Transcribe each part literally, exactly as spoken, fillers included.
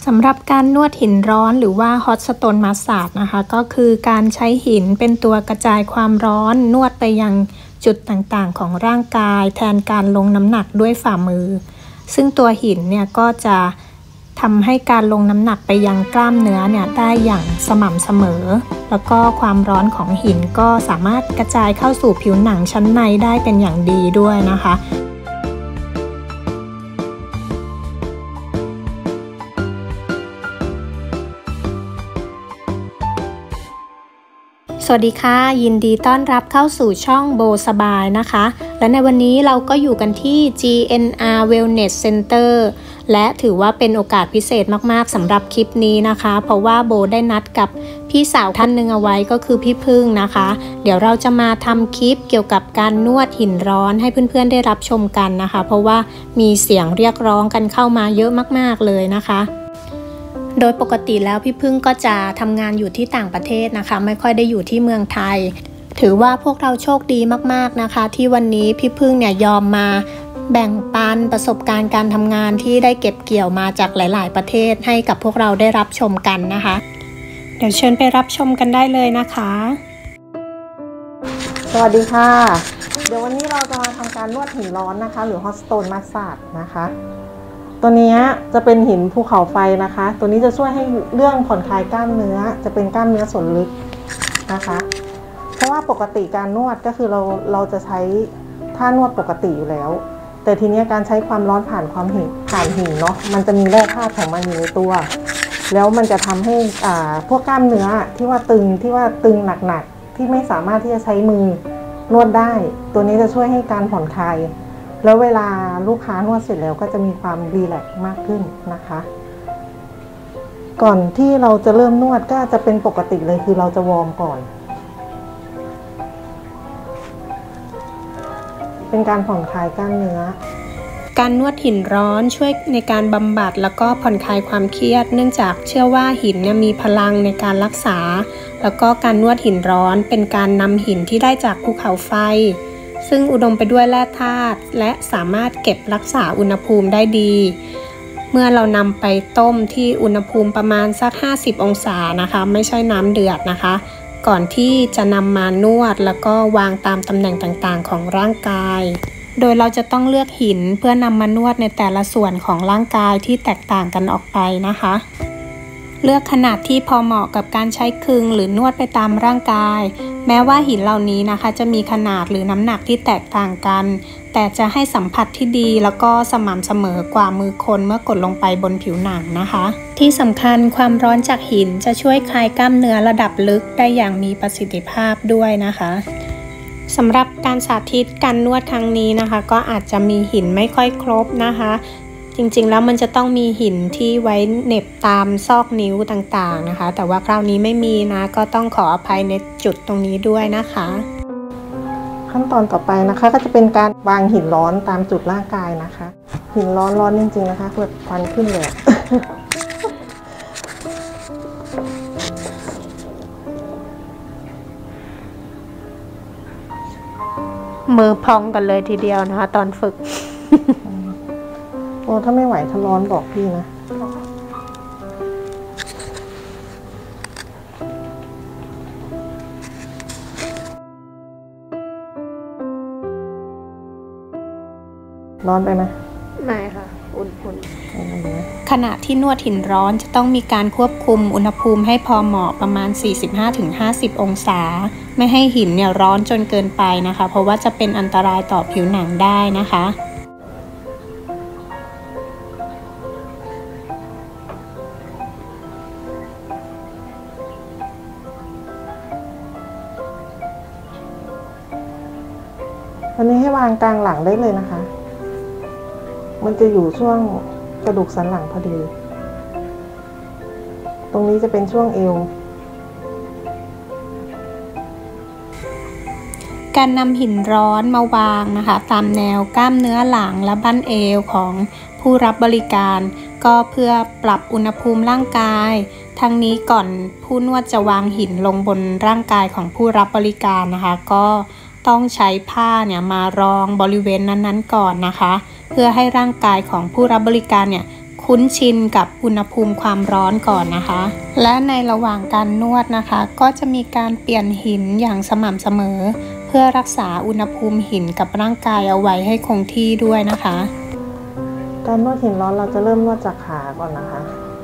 สำหรับการนวดหินร้อนหรือว่า Hot Stone Massage นะคะก็คือการใช้หินเป็นตัวกระจายความร้อนนวดไปยังจุดต่างๆของร่างกายแทนการลงน้ำหนักด้วยฝ่ามือซึ่งตัวหินเนี่ยก็จะทำให้การลงน้ำหนักไปยังกล้ามเนื้อเนี่ยได้อย่างสม่ำเสมอแล้วก็ความร้อนของหินก็สามารถกระจายเข้าสู่ผิวหนังชั้นในได้เป็นอย่างดีด้วยนะคะสวัสดีค่ะยินดีต้อนรับเข้าสู่ช่องโบสบายนะคะและในวันนี้เราก็อยู่กันที่ จี เอ็น อาร์ Wellness Center และถือว่าเป็นโอกาสพิเศษมากๆสำหรับคลิปนี้นะคะเพราะว่าโบได้นัดกับพี่สาวท่านหนึ่งเอาไว้ก็คือพี่พึ่งนะคะเดี๋ยวเราจะมาทำคลิปเกี่ยวกับการนวดหินร้อนให้เพื่อนๆได้รับชมกันนะคะเพราะว่ามีเสียงเรียกร้องกันเข้ามาเยอะมากๆเลยนะคะโดยปกติแล้วพี่พึ่งก็จะทำงานอยู่ที่ต่างประเทศนะคะไม่ค่อยได้อยู่ที่เมืองไทยถือว่าพวกเราโชคดีมากๆนะคะที่วันนี้พี่พึ่งเนี่ยยอมมาแบ่งปันประสบการณ์การทำงานที่ได้เก็บเกี่ยวมาจากหลายๆประเทศให้กับพวกเราได้รับชมกันนะคะเดี๋ยวเชิญไปรับชมกันได้เลยนะคะสวัสดีค่ะเดี๋ยววันนี้เราจะมาทำการนวดหินร้อนนะคะหรือ Hot Stone Massage นะคะตัวนี้จะเป็นหินภูเขาไฟนะคะตัวนี้จะช่วยให้เรื่องผ่อนคลายกล้ามเนื้อจะเป็นกล้ามเนื้อส่วนลึกนะคะเพราะว่าปกติการนวดก็คือเราเราจะใช้ท่านวดปกติอยู่แล้วแต่ทีนี้การใช้ความร้อนผ่านความหินผ่านหินเนาะมันจะมีแร่ธาตุของมันอยู่ในตัวแล้วมันจะทำให้อ่าพวกกล้ามเนื้อที่ว่าตึงที่ว่าตึงหนักๆที่ไม่สามารถที่จะใช้มือนวดได้ตัวนี้จะช่วยให้การผ่อนคลายแล้วเวลาลูกค้านวดเสร็จแล้วก็จะมีความรีแลกซ์มากขึ้นนะคะก่อนที่เราจะเริ่มนวดก็จะเป็นปกติเลยคือเราจะวอร์มก่อนเป็นการผ่อนคลายกล้ามเนื้อการนวดหินร้อนช่วยในการบำบัดแล้วก็ผ่อนคลายความเครียดเนื่องจากเชื่อว่าหินเนี่ยมีพลังในการรักษาแล้วก็การนวดหินร้อนเป็นการนำหินที่ได้จากภูเขาไฟซึ่งอุดมไปด้วยแร่ธาตุและสามารถเก็บรักษาอุณหภูมิได้ดีเมื่อเรานำไปต้มที่อุณหภูมิประมาณสักห้าสิบองศานะคะไม่ใช่น้ำเดือดนะคะก่อนที่จะนำมานวดแล้วก็วางตามตำแหน่งต่างๆของร่างกายโดยเราจะต้องเลือกหินเพื่อนำมานวดในแต่ละส่วนของร่างกายที่แตกต่างกันออกไปนะคะเลือกขนาดที่พอเหมาะกับการใช้คึงหรือนวดไปตามร่างกายแม้ว่าหินเหล่านี้นะคะจะมีขนาดหรือน้ำหนักที่แตกต่างกันแต่จะให้สัมผัสที่ดีแล้วก็สม่ำเสมอกว่ามือคนเมื่อกดลงไปบนผิวหนังนะคะที่สำคัญความร้อนจากหินจะช่วยคลายกล้ามเนื้อระดับลึกได้อย่างมีประสิทธิภาพด้วยนะคะสำหรับการสาธิตการนวดครั้งนี้นะคะก็อาจจะมีหินไม่ค่อยครบนะคะจริงๆแล้วมันจะต้องมีหินที่ไว้เหน็บตามซอกนิ้วต่างๆนะคะแต่ว่าคราวนี้ไม่มีนะก็ต้องขออภัยในจุดตรงนี้ด้วยนะคะขั้นตอนต่อไปนะคะก็จะเป็นการวางหินร้อนตามจุดร่างกายนะคะหินร้อนร้อนจริงๆนะคะแบบควันขึ้นเลยมือพองกันเลยทีเดียวนะคะตอนฝึกโอ้ถ้าไม่ไหวถ้าร้อนบอกพี่นะร้อนไปไหมไม่ค่ะอุ่นๆขณะที่นวดหินร้อนจะต้องมีการควบคุมอุณหภูมิให้พอเหมาะประมาณ สี่สิบห้าถึงห้าสิบ องศาไม่ให้หินเนี่ยร้อนจนเกินไปนะคะเพราะว่าจะเป็นอันตรายต่อผิวหนังได้นะคะวันนี้ให้วางกลางหลังได้เลยนะคะมันจะอยู่ช่วงกระดูกสันหลังพอดีตรงนี้จะเป็นช่วงเอวการนำหินร้อนมาวางนะคะตามแนวกล้ามเนื้อหลังและบั้นเอวของผู้รับบริการก็เพื่อปรับอุณหภูมิร่างกายทั้งนี้ก่อนผู้นวดจะวางหินลงบนร่างกายของผู้รับบริการนะคะก็ต้องใช้ผ้าเนี่ยมารองบริเวณนั้นๆก่อนนะคะเพื่อให้ร่างกายของผู้รับบริการเนี่ยคุ้นชินกับอุณหภูมิความร้อนก่อนนะคะและในระหว่างการนวดนะคะก็จะมีการเปลี่ยนหินอย่างสม่ำเสมอเพื่อรักษาอุณหภูมิหินกับร่างกายเอาไว้ให้คงที่ด้วยนะคะการนวดหินร้อนเราจะเริ่มนวดจากขาก่อนนะคะ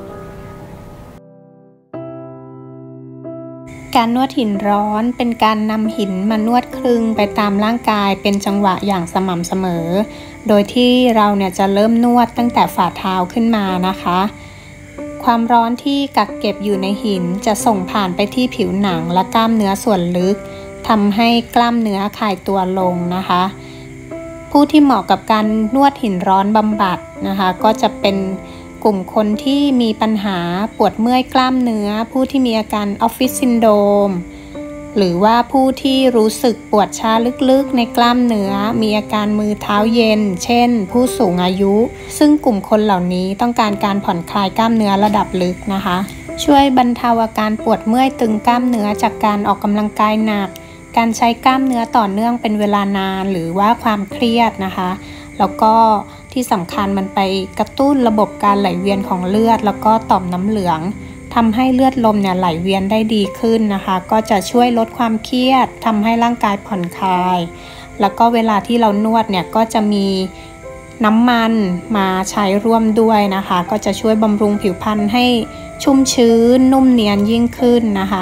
การนวดหินร้อนเป็นการนำหินมานวดคลึงไปตามร่างกายเป็นจังหวะอย่างสม่ำเสมอโดยที่เราเนี่ยจะเริ่มนวดตั้งแต่ฝ่าเท้าขึ้นมานะคะความร้อนที่กักเก็บอยู่ในหินจะส่งผ่านไปที่ผิวหนังและกล้ามเนื้อส่วนลึกทำให้กล้ามเนื้อคลายตัวลงนะคะผู้ที่เหมาะกับการนวดหินร้อนบำบัดนะคะก็จะเป็นกลุ่มคนที่มีปัญหาปวดเมื่อยกล้ามเนื้อผู้ที่มีอาการออฟฟิศซินโดรมหรือว่าผู้ที่รู้สึกปวดชาลึกๆในกล้ามเนื้อมีอาการมือเท้าเย็นเช่นผู้สูงอายุซึ่งกลุ่มคนเหล่านี้ต้องการการผ่อนคลายกล้ามเนื้อระดับลึกนะคะช่วยบรรเทาอาการปวดเมื่อยตึงกล้ามเนื้อจากการออกกำลังกายหนักการใช้กล้ามเนื้อต่อเนื่องเป็นเวลานานหรือว่าความเครียดนะคะแล้วก็ที่สำคัญมันไปกระตุ้นระบบการไหลเวียนของเลือดแล้วก็ต่อมน้ำเหลืองทำให้เลือดลมเนี่ยไหลเวียนได้ดีขึ้นนะคะก็จะช่วยลดความเครียดทำให้ร่างกายผ่อนคลายแล้วก็เวลาที่เรานวดเนี่ยก็จะมีน้ำมันมาใช้ร่วมด้วยนะคะก็จะช่วยบำรุงผิวพรรณให้ชุ่มชื้นนุ่มเนียนยิ่งขึ้นนะคะ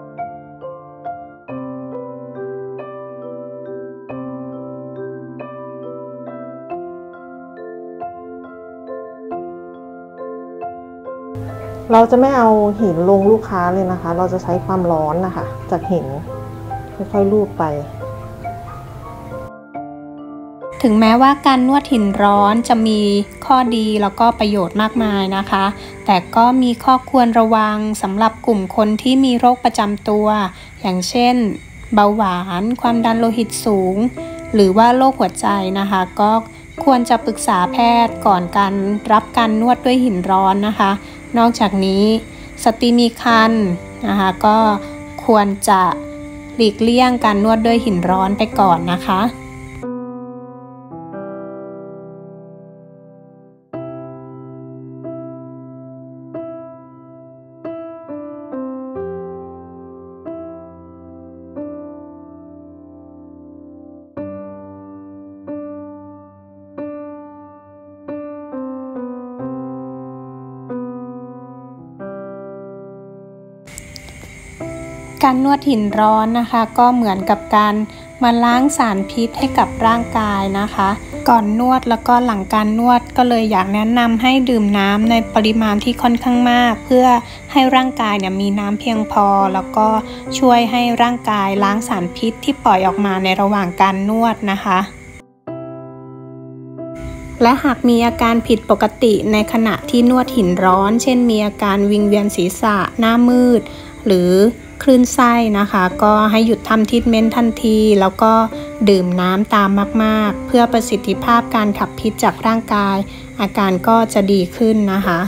เราจะไม่เอาหินลงลูกค้าเลยนะคะเราจะใช้ความร้อนนะคะจากหินค่อยๆลูบไปถึงแม้ว่าการนวดหินร้อนจะมีข้อดีแล้วก็ประโยชน์มากมายนะคะแต่ก็มีข้อควรระวังสำหรับกลุ่มคนที่มีโรคประจำตัวอย่างเช่นเบาหวานความดันโลหิตสูงหรือว่าโรคหัวใจนะคะก็ควรจะปรึกษาแพทย์ก่อนการรับการนวดด้วยหินร้อนนะคะนอกจากนี้สตรีมีครรภ์นะคะก็ควรจะหลีกเลี่ยงการนวดด้วยหินร้อนไปก่อนนะคะการนวดหินร้อนนะคะก็เหมือนกับการมาล้างสารพิษให้กับร่างกายนะคะก่อนนวดแล้วก็หลังการนวดก็เลยอยากแนะนำให้ดื่มน้ำในปริมาณที่ค่อนข้างมากเพื่อให้ร่างกายเนี่ยมีน้ำเพียงพอแล้วก็ช่วยให้ร่างกายล้างสารพิษที่ปล่อยออกมาในระหว่างการนวดนะคะและหากมีอาการผิดปกติในขณะที่นวดหินร้อนเช่นมีอาการวิงเวียนศีรษะหน้ามืดหรือคลื่นไส้นะคะก็ให้หยุดทำทรีทเมนต์ทันทีแล้วก็ดื่มน้ำตามมากๆเพื่อประสิทธิภาพการขับพิษจากร่างกายอาการก็จะดีขึ้นนะคะ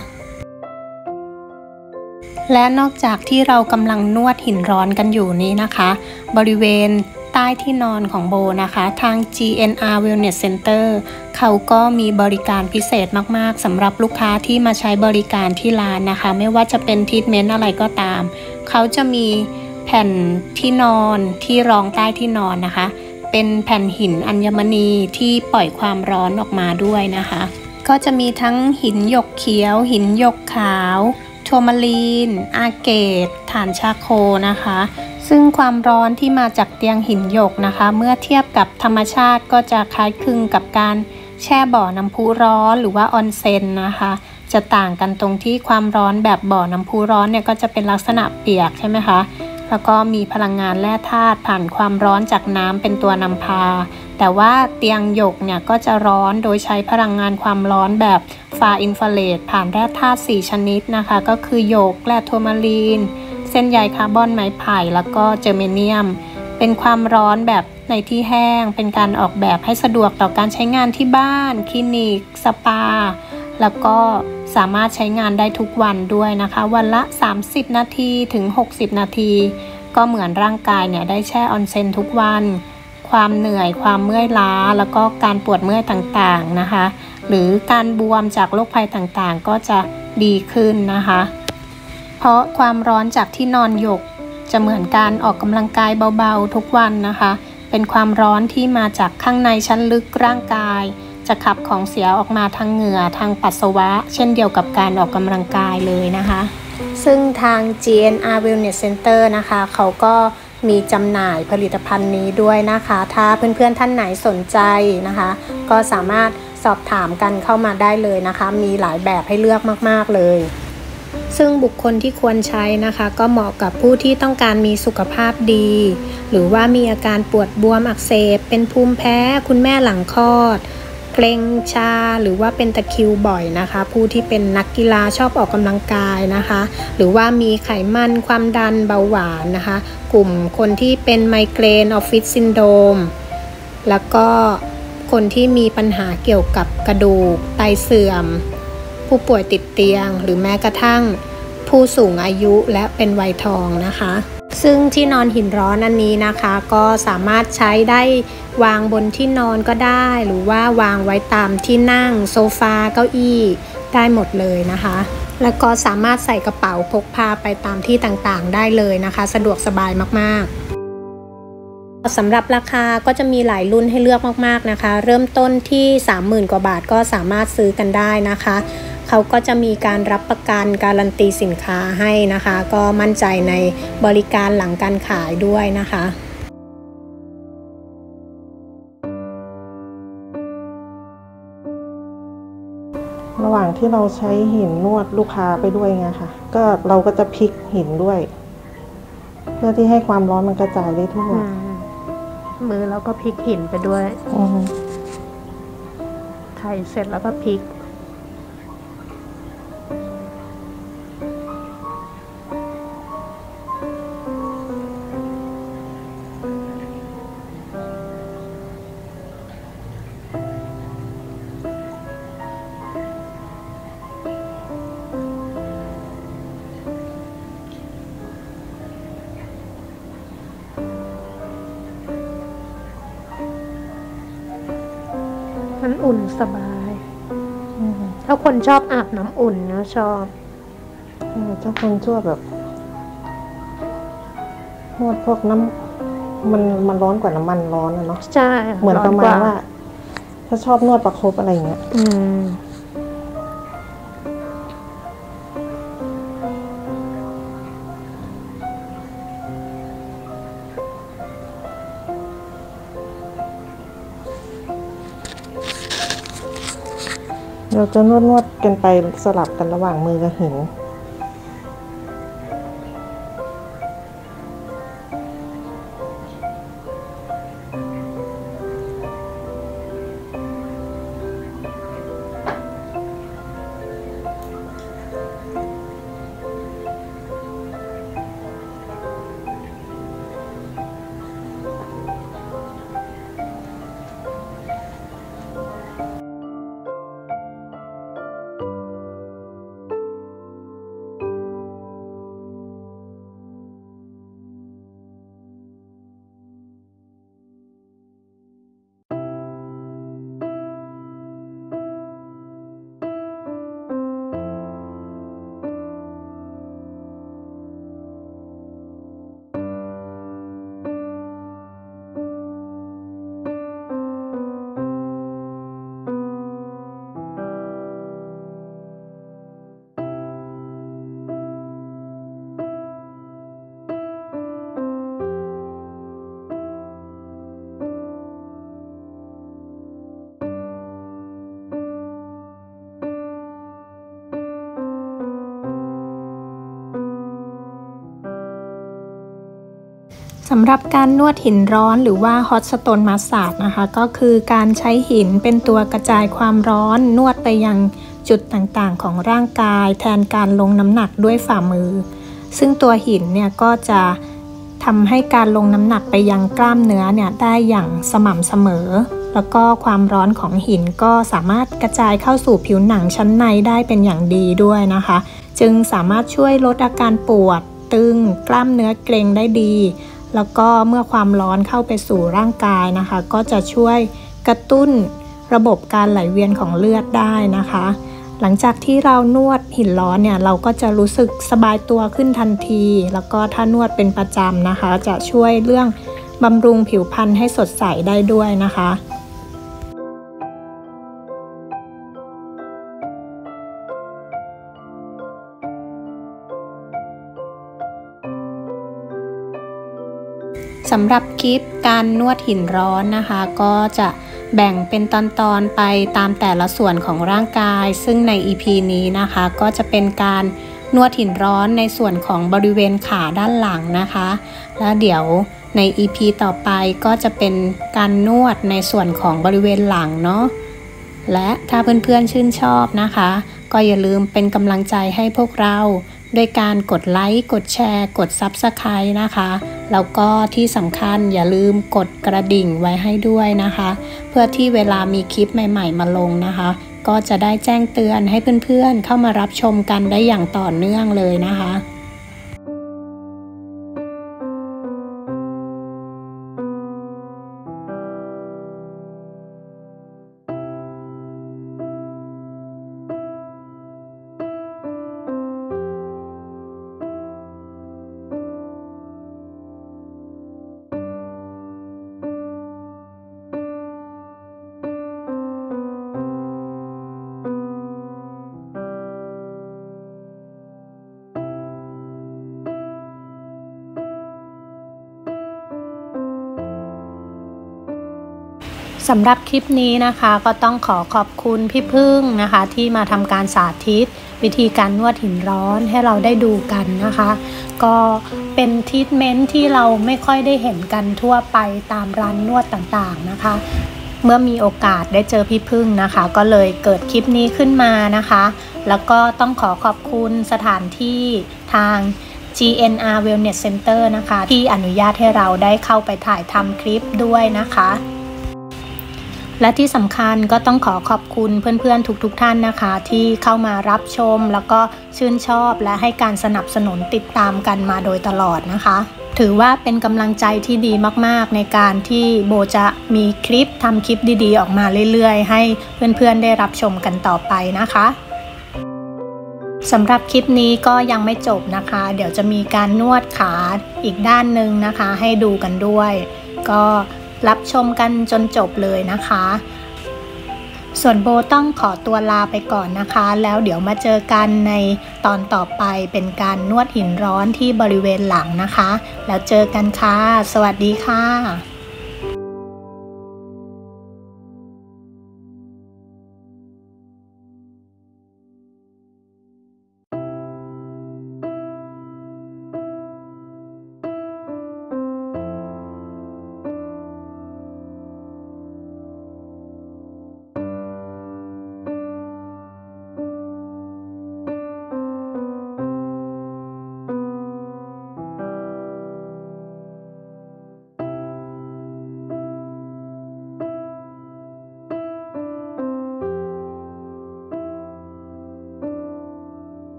และนอกจากที่เรากำลังนวดหินร้อนกันอยู่นี้นะคะบริเวณใต้ที่นอนของโบนะคะทาง จี เอ็น อาร์ Wellness Center เขาก็มีบริการพิเศษมากๆสำหรับลูกค้าที่มาใช้บริการที่ร้านนะคะไม่ว่าจะเป็นทรีทเมนต์อะไรก็ตามเขาจะมีแผ่นที่นอนที่รองใต้ที่นอนนะคะเป็นแผ่นหินอัญมณีที่ปล่อยความร้อนออกมาด้วยนะคะก็จะมีทั้งหินหยกเขียวหินหยกขาวทัวร์มาลีนอาเกตถ่านชาโคนะคะซึ่งความร้อนที่มาจากเตียงหินหยกนะคะเมื่อเทียบกับธรรมชาติก็จะคล้ายคลึงกับการแช่บ่อน้ำพุร้อนหรือว่าออนเซ็นนะคะจะต่างกันตรงที่ความร้อนแบบบ่อน้ำพุร้อนเนี่ยก็จะเป็นลักษณะเปียกใช่ไหมคะแล้วก็มีพลังงานแร่ธาตุผ่านความร้อนจากน้ำเป็นตัวนำพาแต่ว่าเตียงหยกเนี่ยก็จะร้อนโดยใช้พลังงานความร้อนแบบฟาอินฟราเรดผ่านแร่ธาตุสี่ชนิดนะคะก็คือหยกแร่ทัวร์มาลีนเส้นใยคาร์บอนไม้ไผ่แล้วก็เจอร์เมเนียมเป็นความร้อนแบบในที่แห้งเป็นการออกแบบให้สะดวกต่อการใช้งานที่บ้านคลินิกสปาแล้วก็สามารถใช้งานได้ทุกวันด้วยนะคะวันละสามสิบนาทีถึงหกสิบนาทีก็เหมือนร่างกายเนี่ยได้แช่ออนเซ็นทุกวันความเหนื่อยความเมื่อยล้าแล้วก็การปวดเมื่อยต่างๆนะคะหรือการบวมจากโรคภัยต่างๆก็จะดีขึ้นนะคะเพราะความร้อนจากที่นอนหยกจะเหมือนการออกกำลังกายเบาๆทุกวันนะคะเป็นความร้อนที่มาจากข้างในชั้นลึกร่างกายจะขับของเสียออกมาทางเหงื่อทางปัสสาวะเช่นเดียวกับการออกกำลังกายเลยนะคะซึ่งทาง จี เอ็น อาร์ Wellness Center นะคะเขาก็มีจำหน่ายผลิตภัณฑ์นี้ด้วยนะคะถ้าเพื่อนๆท่านไหนสนใจนะคะก็สามารถสอบถามกันเข้ามาได้เลยนะคะมีหลายแบบให้เลือกมากๆเลยซึ่งบุคคลที่ควรใช้นะคะก็เหมาะกับผู้ที่ต้องการมีสุขภาพดีหรือว่ามีอาการปวดบวมอักเสบเป็นภูมิแพ้คุณแม่หลังคลอดเกร็งชาหรือว่าเป็นตะคริวบ่อยนะคะผู้ที่เป็นนักกีฬาชอบออกกำลังกายนะคะหรือว่ามีไขมันความดันเบาหวานนะคะกลุ่มคนที่เป็นไมเกรนออฟฟิศซินโดรมแล้วก็คนที่มีปัญหาเกี่ยวกับกระดูกไตเสื่อมผู้ป่วยติดเตียงหรือแม้กระทั่งผู้สูงอายุและเป็นวัยทองนะคะซึ่งที่นอนหินร้อนอันนี้นะคะก็สามารถใช้ได้วางบนที่นอนก็ได้หรือว่าวางไว้ตามที่นั่งโซฟาเก้าอี้ได้หมดเลยนะคะแล้วก็สามารถใส่กระเป๋าพกพาไปตามที่ต่างๆได้เลยนะคะสะดวกสบายมากๆสำหรับราคาก็จะมีหลายรุ่นให้เลือกมากๆนะคะเริ่มต้นที่ สามหมื่น กว่าบาทก็สามารถซื้อกันได้นะคะเขาก็จะมีการรับประกันการันตีสินค้าให้นะคะก็มั่นใจในบริการหลังการขายด้วยนะคะระหว่างที่เราใช้หินนวดลูกค้าไปด้วยไงค่ะก็เราก็จะพลิกหินด้วยเพื่อที่ให้ความร้อนมันกระจายได้ทั่วมือแล้วก็พลิกหินไปด้วยไถเสร็จแล้วก็พลิกมันอุ่นสบายถ้าคนชอบอาบน้ำอุ่นนะชอบถ้าคนชอบแบบนวดพวกน้ำมันมันร้อนกว่าน้ำมันร้อนนะเนาะใช่เหมือนประมาณว่าถ้าชอบนวดประคบอะไรอย่างเงี้ยอืมเราจะนวดนวดกันไปสลับกันระหว่างมือกับหินสำหรับการนวดหินร้อนหรือว่า Hot Stone Massage นะคะก็คือการใช้หินเป็นตัวกระจายความร้อนนวดไปยังจุดต่างๆของร่างกายแทนการลงน้ำหนักด้วยฝ่ามือซึ่งตัวหินเนี่ยก็จะทำให้การลงน้ำหนักไปยังกล้ามเนื้อเนี่ยได้อย่างสม่ำเสมอแล้วก็ความร้อนของหินก็สามารถกระจายเข้าสู่ผิวหนังชั้นในได้เป็นอย่างดีด้วยนะคะจึงสามารถช่วยลดอาการปวดตึงกล้ามเนื้อเกร็งได้ดีแล้วก็เมื่อความร้อนเข้าไปสู่ร่างกายนะคะก็จะช่วยกระตุ้นระบบการไหลเวียนของเลือดได้นะคะหลังจากที่เรานวดหินร้อนเนี่ยเราก็จะรู้สึกสบายตัวขึ้นทันทีแล้วก็ถ้านวดเป็นประจำนะคะจะช่วยเรื่องบำรุงผิวพรรณให้สดใสได้ด้วยนะคะสำหรับคลิปการนวดหินร้อนนะคะก็จะแบ่งเป็นตอนๆไปตามแต่ละส่วนของร่างกายซึ่งใน อี พี นี้นะคะก็จะเป็นการนวดหินร้อนในส่วนของบริเวณขาด้านหลังนะคะแล้วเดี๋ยวใน อี พี ต่อไปก็จะเป็นการนวดในส่วนของบริเวณหลังเนาะและถ้าเพื่อนๆชื่นชอบนะคะก็อย่าลืมเป็นกำลังใจให้พวกเราด้วยการกดไลค์กดแชร์กด ซับสไครบ์ นะคะแล้วก็ที่สำคัญอย่าลืมกดกระดิ่งไว้ให้ด้วยนะคะเพื่อที่เวลามีคลิปใหม่ๆมาลงนะคะก็จะได้แจ้งเตือนให้เพื่อนๆเข้ามารับชมกันได้อย่างต่อเนื่องเลยนะคะสำหรับคลิปนี้นะคะก็ต้องขอขอบคุณพี่พึ่งนะคะที่มาทำการสาธิตวิธีการนวดหินร้อนให้เราได้ดูกันนะคะก็เป็นทรีทเมนต์ที่เราไม่ค่อยได้เห็นกันทั่วไปตามร้านนวดต่างๆนะคะเมื่อมีโอกาสได้เจอพี่พึ่งนะคะก็เลยเกิดคลิปนี้ขึ้นมานะคะแล้วก็ต้องขอขอบคุณสถานที่ทาง จี เอ็น อาร์ Wellness Center นะคะที่อนุญาตให้เราได้เข้าไปถ่ายทำคลิปด้วยนะคะและที่สำคัญก็ต้องขอขอบคุณเพื่อนๆทุกๆท่านนะคะที่เข้ามารับชมแล้วก็ชื่นชอบและให้การสนับสนุนติดตามกันมาโดยตลอดนะคะถือว่าเป็นกำลังใจที่ดีมากๆในการที่โบจะมีคลิปทำคลิปดีๆออกมาเรื่อยๆให้เพื่อนๆได้รับชมกันต่อไปนะคะสำหรับคลิปนี้ก็ยังไม่จบนะคะเดี๋ยวจะมีการนวดขาอีกด้านหนึ่งนะคะให้ดูกันด้วยก็รับชมกันจนจบเลยนะคะส่วนโบต้องขอตัวลาไปก่อนนะคะแล้วเดี๋ยวมาเจอกันในตอนต่อไปเป็นการนวดหินร้อนที่บริเวณหลังนะคะแล้วเจอกันค่ะสวัสดีค่ะ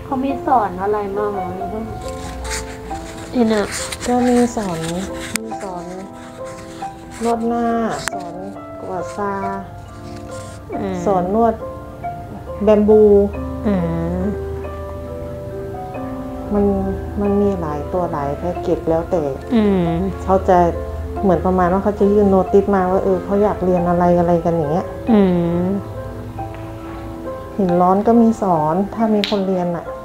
เขามีสอนอะไรบ้างไหมเอ็นอะก็มีสอนมีสอนนวดหน้าสอนกวาดซาสอนนวดแบมบูมันมันมีหลายตัวหลายแพ็กเกจแล้วแต่เขาจะเหมือนประมาณว่าเขาจะยื่นโน้ติสมาว่าเออเขาอยากเรียนอะไรอะไรกันอย่างเงี้ยหินร้อนก็มีสอนถ้ามีคนเรียนอ่ะ